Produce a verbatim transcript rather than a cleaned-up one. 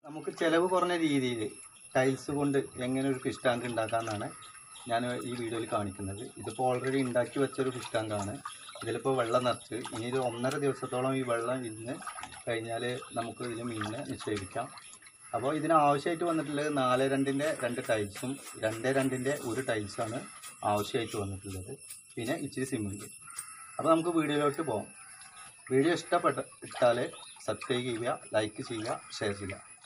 നമുക്ക് ചിലവ് കുറഞ്ഞ രീതിയിൽ ടൈൽസ് കൊണ്ട് എങ്ങനെ ഒരു ഫിഷ് ടാങ്ക് ഉണ്ടാക്കാമെന്നാണ് ഞാൻ ഈ വീഡിയോയിൽ കാണിക്കുന്നത്. ഇതിപ്പോൾ ഓൾറെഡി ഉണ്ടാക്കി വെച്ചൊരു ഫിഷ് ടാങ്കാണ്. ഇതിലിപ്പോൾ വെള്ളം നിറച്ച് ഇനി ഒരു ഒന്നര ദിവസത്തോളം ഈ വെള്ളം ഇരുന്ന് കഴിഞ്ഞാൽ നമുക്ക് ഇതിന് മീനിനെ നിക്ഷേപിക്കാം. അപ്പോൾ ഇതിന് ആവശ്യമായിട്ട് വന്നിട്ടുള്ളത് നാല് രണ്ടിൻ്റെ രണ്ട് ടൈൽസും രണ്ട് രണ്ടിൻ്റെ ഒരു ടൈൽസാണ് ആവശ്യമായിട്ട് വന്നിട്ടുള്ളത്. പിന്നെ ഇച്ചിരി സിമെൻറ്റ്. അപ്പോൾ നമുക്ക് വീഡിയോയിലോട്ട് പോകാം. വീഡിയോ ഇഷ്ടപ്പെട്ട ഇട്ടാൽ സബ്സ്ക്രൈബ് ചെയ്യുക, ലൈക്ക് ചെയ്യുക, ഷെയർ ചെയ്യുക.